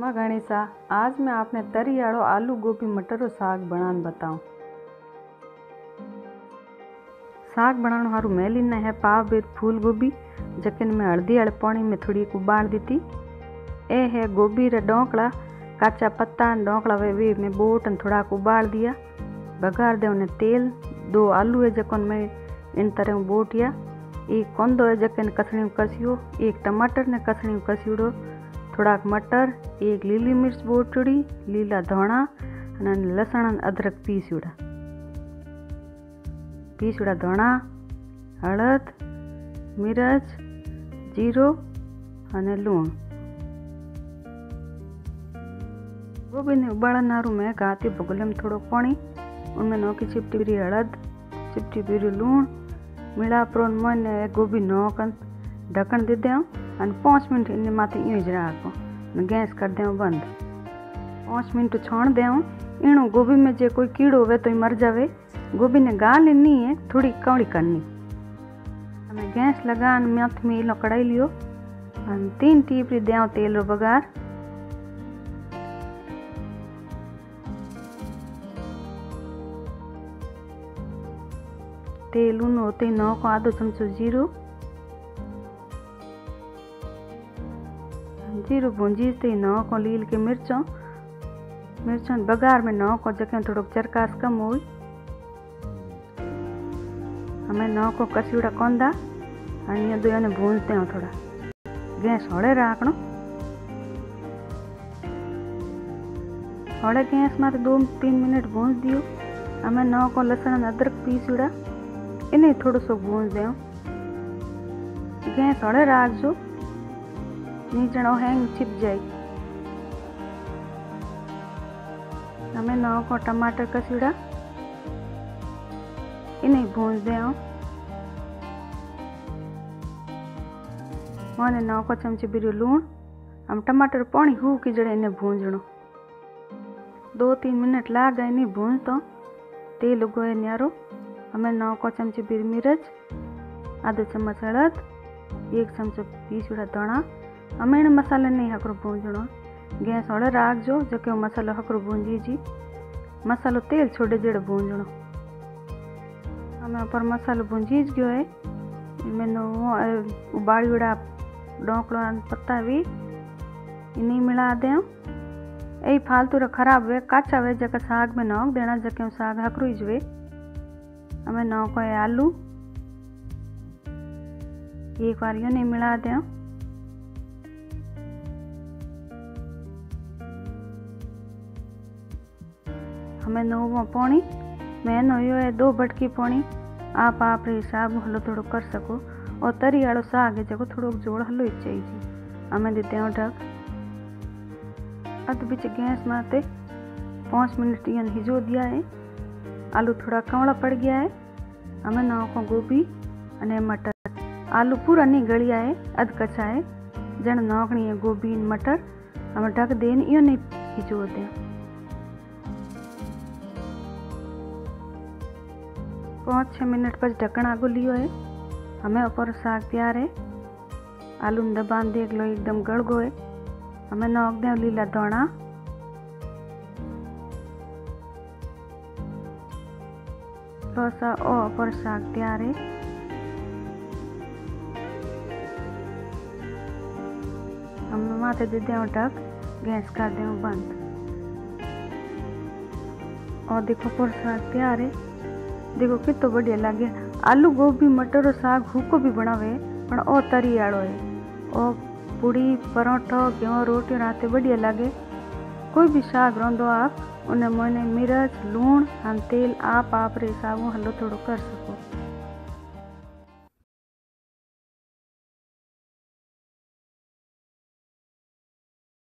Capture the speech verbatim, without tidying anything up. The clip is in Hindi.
मां गणेशा। आज मैं आपने तरी आड़ो आलू गोभी मटर रो साग बनान बताऊं। साग बनाने हारू मैं लीना है पाव बेर फूल गोभी, जकिन मैं हल्दी वाले पानी में थोड़ी उबाल दी थी। ए है गोभी रे डोंकड़ा, काचा पत्ता डोंकड़ा वे वे में बोट थोड़ा उबाल दिया। बघार दे उन्हें तेल, दो आलू है जकन मैं इन तरह बोटिया, एक कंदो है जकन कसणी कसियो, एक टमाटर ने कसणी कसियोड़ो, थोड़ा मटर, एक लीली मिर्च बोटड़ी, लीला धोणा अने लसण अदरक पीसुड़ा पीसुड़ा धोणा, हळद, मिर्च, जीरो अने लूण। गोभी ने उबालन हारू मैं घाती भगोले में थोड़ो पानी, उनमें नौकी चिपटी पीरी हळद, चिपटी पीरी लूण मिला प्रोन मन गोभी नौकन ढक्कन दे दें और पाँच मिनट इन माथे यूं ज रखो, गैस कर दें बंद। पाँच मिनट छोड़ दें। इणु गोभी में जे कोई कीड़ो होवे तो मर जावे। गोभी ने गाल लेनी है, थोड़ी कौड़ी करनी। हमें गैस लगा माथ में इलो कढ़ाई लियो, तीन टीपरी दें तेल रो बघार। तेल उन होते नौ को आधो चमचो जीरो जीरो भूंजीते नौ को लील के मिर्चों मिर्चों बघार में नौ को जगह थोड़ा चरकास कम हो। हमें नौ को कसीड़ा कोंदा और दो ने भूंजते हैं। थोड़ा गैस हौले रखना। हौले गैस में दो तीन मिनट भूंज दियो। हमें नौ को लसण अदरक पीसुड़ा इन्हें थोड़ा सो भूंज दें। गैस हौले रख जो, नीचण हैंग छिप जाए। हमें नौ को टमाटर कसीड़ा इन्हें भूंज दें। मैंने नौ को चमचे बिरु लूण, हम टमाटर पानी हु की जड़े इन्हें भूंजणो। दो तीन मिनट लाग गए इन्हें भूंज तो तेल उगोए न्यारो। हमें नौ को चमचे बिरु मिर्च, आधो चम्मच हळद, एक चमचो पीसुड़ा धोणा। हमें इन मसाले नहीं हकरो भूंजणो। गैस हौले राख जो जो मसालो हकरो भूंजी जी। मसालो तेल छोड़े जड़े भूंजणो। हमें ऊपर मसालो भूंजी गयो है। मैंने उबाड़ी उड़ा डोंकड़ो पत्ता भी इन्हीं मिला दें। यही फालतू रा खराब वे काचा वे जगह साग में नौक देना, जके साग हकरू वे। हमें नौको है आलू, एक बार यूं नहीं मिला दें। हमें नौ पानी मैं नो है दो बटकी पानी। आप आप हिसाब हलो थोड़ो कर सको। और तरी आड़ो साग है जको थोड़ो जोड़ हलो ही चाहिए। हमें देते हैं ढक। अध बीच गैस माते पाँच मिनट यन हिजो दिया है। आलू थोड़ा कवड़ा पड़ गया है। हमें नौ को गोभी अने मटर, आलू पूरा नहीं गलिया है, अध कच्चा है। जन नौकनी है गोभी मटर, हमें ढक देन यो नहीं हिजो दें। पाँच छः मिनट पर ढक्कन आगो लियो है। हमें ऊपर साग तैयार है। आलू में दबान देख लो एकदम गड़ गो है। हमें नौक दें लीला धोणा, सा और ऊपर साग तैयार है। हम माथे दे दें ढक, गैस कर दें बंद। और देखो ऊपर साग तैयार है। देखो कितना बढ़िया लगे। आलू गोभी मटर और साग हुको भी बनावे पर ओ तरी आड़ो है। और पूड़ी परोठो गेहूं रोटी राते बढ़िया लगे। कोई भी साग रोंदो आप उन्हें मैंने मिर्च लूण हम तेल आप आप रे हिसाब हलो थोड़ो कर सको।